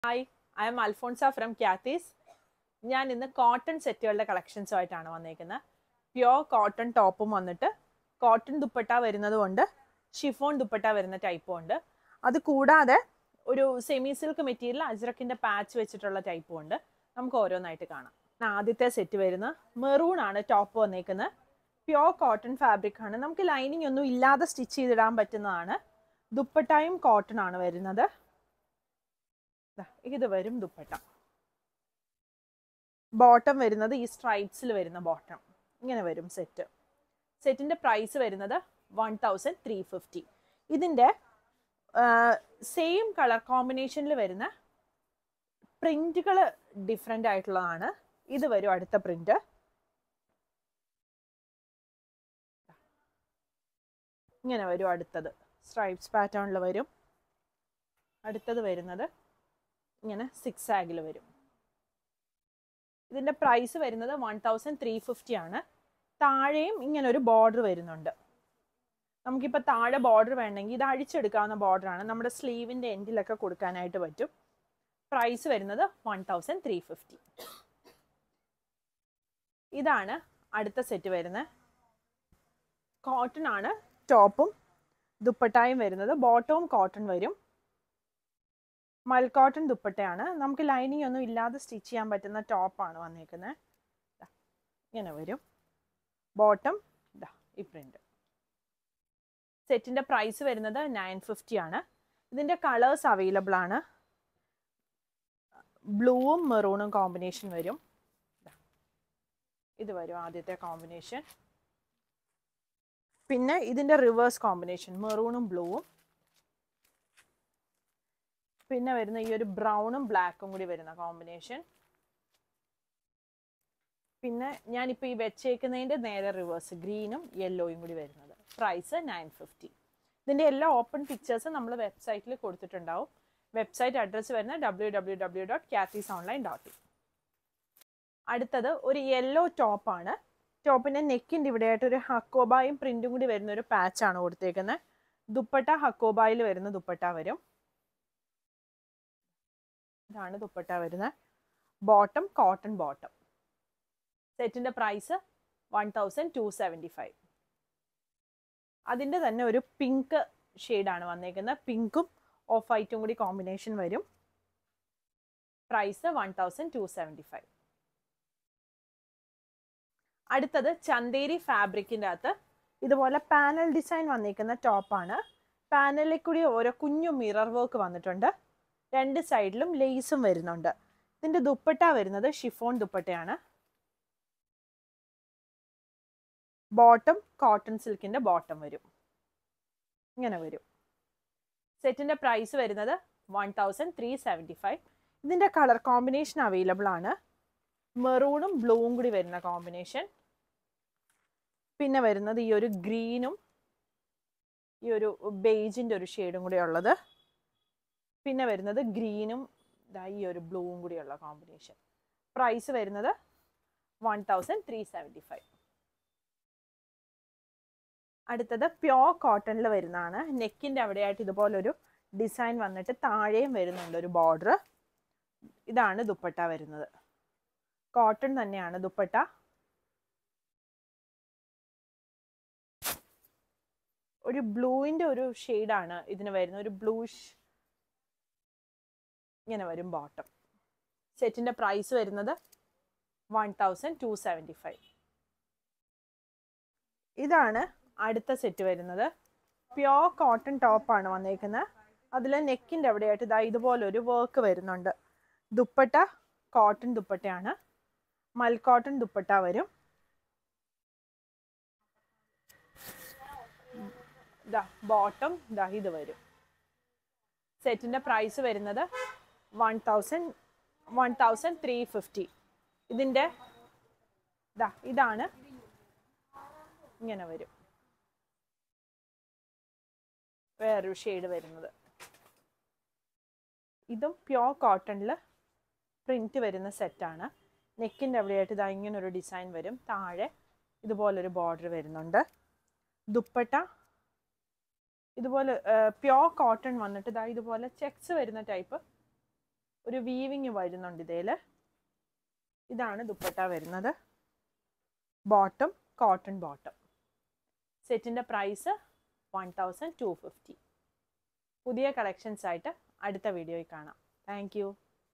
Hi, I am Alfonsa from Kathy's. ഞാൻ ഇന്ന് cotton സെറ്റുകളുടെ കളക്ഷൻസുമായിട്ടാണ് വന്നേക്കുന്നത്. പ്യോർ കോട്ടൺ ടോപ്പും വന്നിട്ട് കോട്ടൺ ദുപ്പട്ട വരുന്നത് കൊണ്ട് ഷിഫോൺ ദുപ്പട്ട വരുന്ന ടൈപ്പും ഉണ്ട്. അത് കൂടാതെ ഒരു സെമി സിൽക്ക് മെറ്റീരിയൽ അജ്രക്കിന്റെ പാച്ച് വെച്ചിട്ടുള്ള ടൈപ്പും ഉണ്ട്. നമുക്ക് ഓരോന്നായിട്ട് കാണാം. ആദ്യത്തെ സെറ്റ് വരുന്നത് മെറൂൺ ആണ് ടോപ്പ് വന്നേക്കുന്നത്. പ്യോർ കോട്ടൺ ഫാബ്രിക് ആണ്. നമുക്ക് ലൈനിങ് ഒന്നും ഇല്ലാതെ സ്റ്റിച്ച് ചെയ്തിടാൻ പറ്റുന്നതാണ്. ദുപ്പട്ടയും കോട്ടൺ ആണ് വരുന്നത്. ഇത് വരും ദുപ്പട്ട. ബോട്ടം വരുന്നത് ഈ സ്ട്രൈപ്സിൽ വരുന്ന ബോട്ടം ഇങ്ങനെ വരും സെറ്റ്. സെറ്റിന്റെ പ്രൈസ് വരുന്നത് 1350. ഇതിന്റെ സെയിം കളർ കോമ്പിനേഷനിൽ വരുന്ന പ്രിന്റുകൾ ഡിഫറെൻ്റ് ആയിട്ടുള്ളതാണ്. ഇത് വരും അടുത്ത പ്രിന്റ്. ഇങ്ങനെ വരും അടുത്തത്. സ്ട്രൈപ്സ് പാറ്റേണിൽ വരും. അടുത്തത് വരുന്നത് ഇങ്ങനെ 6 ആഗിൽ വരും. ഇതിന്റെ പ്രൈസ് വരുന്നത് 1350 ആണ്. താഴെയും ഇങ്ങനെ ഒരു ബോർഡർ വരുന്നുണ്ട്. നമുക്കിപ്പോൾ താഴെ ബോർഡർ വേണമെങ്കിൽ ഇത് അഴിച്ചെടുക്കാവുന്ന ബോർഡറാണ്. നമ്മുടെ സ്ലീവിന്റെ എൻഡിലൊക്കെ കൊടുക്കാനായിട്ട് പറ്റും. പ്രൈസ് വരുന്നത് 1350. ഇതാണ് അടുത്ത സെറ്റ് വരുന്നത്. കോട്ടൺ ആണ് ടോപ്പും ദുപ്പട്ടായും വരുന്നത്. ബോട്ടവും കോട്ടൺ വരും. മൽ കോട്ടൺ ദുപ്പട്ടയാണ്. നമുക്ക് ലൈനിങ് ഒന്നും ഇല്ലാതെ സ്റ്റിച്ച് ചെയ്യാൻ പറ്റുന്ന ടോപ്പാണ് വന്നേക്കുന്നത്. ഇങ്ങനെ വരും. ബോട്ടം ഈ പ്രിന്റ്. സെറ്റിന്റെ പ്രൈസ് വരുന്നത് 950 ആണ്. ഇതിന്റെ കളേഴ്സ് അവൈലബിൾ ആണ്. ബ്ലൂവും മെറൂണും കോമ്പിനേഷൻ വരും. ഇത് വരും ആദ്യത്തെ കോമ്പിനേഷൻ. പിന്നെ ഇതിന്റെ റിവേഴ്സ് കോമ്പിനേഷൻ മെറൂണും ബ്ലൂവും. പിന്നെ വരുന്ന ഈ ഒരു ബ്രൗണും ബ്ലാക്കും കൂടി വരുന്ന കോമ്പിനേഷൻ. പിന്നെ ഞാനിപ്പോൾ ഈ വെച്ചേക്കുന്നതിൻ്റെ നേരെ റിവേഴ്സ് ഗ്രീനും യെല്ലോയും കൂടി വരുന്നത്. പ്രൈസ് 950. ഇതിൻ്റെ എല്ലാ ഓപ്പൺ പിക്ചേഴ്സും നമ്മൾ വെബ്സൈറ്റിൽ കൊടുത്തിട്ടുണ്ടാവും. വെബ്സൈറ്റ് അഡ്രസ്സ് വരുന്നത് www.kathysonline.in. അടുത്തത് ഒരു യെല്ലോ ടോപ്പാണ്. ടോപ്പിൻ്റെ നെക്കിൻ്റെ ഇവിടെയായിട്ട് ഒരു ഹക്കോബായും പ്രിന്റും കൂടി വരുന്ന ഒരു പാച്ചാണ് കൊടുത്തേക്കുന്നത്. ദുപ്പട്ട ഹക്കോബായിൽ വരുന്ന ദുപ്പട്ട വരും. ഇതാണ് ദുപ്പട്ട വരുന്നത്. Bottom cotton bottom. സെറ്റിന്റെ പ്രൈസ് 1275. അതിൻ്റെ തന്നെ ഒരു പിങ്ക് ഷെയ്ഡാണ് വന്നേക്കുന്നത്. പിങ്കും ഓഫ് വൈറ്റും കൂടി കോമ്പിനേഷൻ വരും. പ്രൈസ് 1275. അടുത്തത് ചന്തേരി ഫാബ്രിക്കിൻ്റെ അകത്ത് ഇതുപോലെ പാനൽ ഡിസൈൻ വന്നിരിക്കുന്ന ടോപ്പാണ്. പാനലിൽ കൂടി ഓരോ കുഞ്ഞു മിറർ വർക്ക് വന്നിട്ടുണ്ട്. രണ്ട് സൈഡിലും ലേസും വരുന്നുണ്ട്. ഇതിന്റെ ദുപ്പട്ട വരുന്നത് ഷിഫോൺ ദുപ്പട്ടയാണ്. ബോട്ടം കോട്ടൺ സിൽക്കിന്റെ ബോട്ടം വരും. ഇങ്ങനെ വരും. സെറ്റിന്റെ പ്രൈസ് വരുന്നത് 1375. ഇതിന്റെ കളർ കോമ്പിനേഷൻ അവൈലബിൾ ആണ്. മെറൂണും ബ്ലൂവും കൂടി വരുന്ന കോമ്പിനേഷൻ. പിന്നെ വരുന്നത് ഈ ഒരു ഗ്രീനും ഈ ഒരു ബേജിന്റെ ഒരു ഷെയ്ഡും കൂടി ഉള്ളത്. പിന്നെ വരുന്നത് ഗ്രീനും ഈ ഒരു ബ്ലൂവും കൂടിയുള്ള കോമ്പിനേഷൻ. പ്രൈസ് വരുന്നത് 1375. അടുത്തത് പ്യോർ കോട്ടണിൽ വരുന്നതാണ്. നെക്കിൻ്റെ അവിടെയായിട്ട് ഇതുപോലൊരു ഡിസൈൻ വന്നിട്ട് താഴെയും വരുന്നുണ്ട് ഒരു ബോർഡർ. ഇതാണ് ദുപ്പട്ട വരുന്നത്. കോട്ടൺ തന്നെയാണ് ദുപ്പട്ട. ഒരു ബ്ലൂവിൻ്റെ ഒരു ഷെയ്ഡാണ് ഇതിന് വരുന്നത്. ഒരു ബ്ലൂഷ് ഇങ്ങനെ വരും ബോട്ടം. സെറ്റിന്റെ പ്രൈസ് വരുന്നത് 1275. ഇതാണ് അടുത്ത സെറ്റ് വരുന്നത്. പ്യോർ കോട്ടൺ ടോപ്പാണ് വന്നേക്കുന്നത്. അതിൽ നെക്കിൻ്റെ അവിടെയായിട്ട് ഇതുപോലൊരു വർക്ക് വരുന്നുണ്ട്. ദുപ്പട്ട കോട്ടൺ ദുപ്പട്ടയാണ്. മൽ കോട്ടൺ ദുപ്പട്ട വരും. ബോട്ടം ഇത് വരും. സെറ്റിന്റെ പ്രൈസ് വരുന്നത് 1350. ഇതിൻ്റെ ഇതാണ് ഇങ്ങനെ വരും. വേറൊരു ഷെയ്ഡ് വരുന്നത്. ഇതും പ്യോർ കോട്ടണിൽ പ്രിന്റ് വരുന്ന സെറ്റാണ്. നെക്കിൻ്റെ അവിടെയായിട്ട് ഇങ്ങനെ ഒരു ഡിസൈൻ വരും. താഴെ ഇതുപോലൊരു ബോർഡർ വരുന്നുണ്ട്. ദുപ്പട്ട ഇതുപോലെ പ്യോർ കോട്ടൺ വന്നിട്ട് ഇതുപോലെ ചെക്സ് വരുന്ന ടൈപ്പ് ഒരു വീവിങ് വരുന്നുണ്ട് ഇതിൽ. ഇതാണ് ദുപ്പട്ട വരുന്നത്. Bottom cotton bottom. സെറ്റിൻ്റെ പ്രൈസ് 1250. പുതിയ കളക്ഷൻസ് ആയിട്ട് അടുത്ത വീഡിയോയിൽ കാണാം. Thank U.